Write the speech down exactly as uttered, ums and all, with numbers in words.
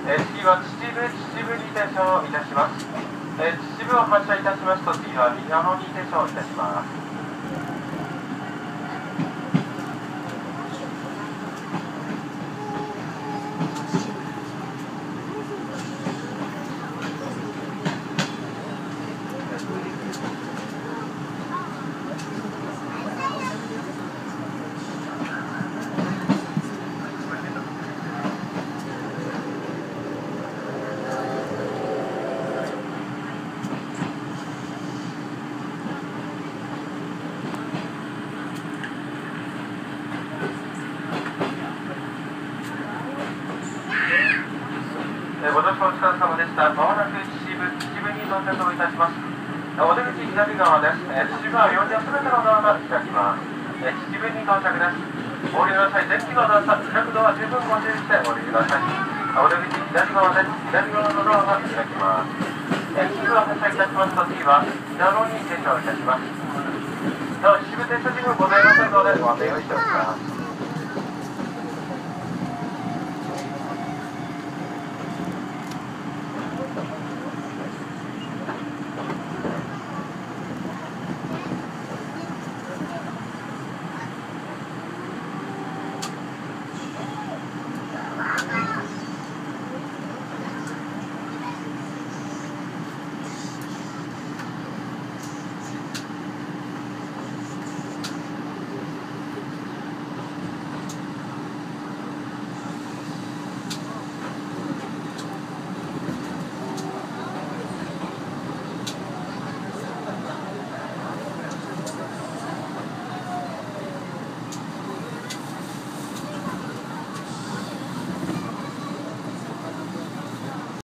えー、次は秩父、秩父に停車をいたします。えー、秩父を発車いたしますと、次は美濃に停車をいたします。ご乗車お疲れ様でした。まもなく秩父、秩父に到着をいたします。お出口左側です。秩父はよんじゅうすべてのドアが開きます。秩父に到着です。お降りの際、電気の段差、近くドア十分ご注意してお降りください。お出口左側です。左側のドアが開きます。秩父を発車いたしますと、次は美濃に停車をいたします。なお、秩父停車時間ございませんので、ご案内をしておきます。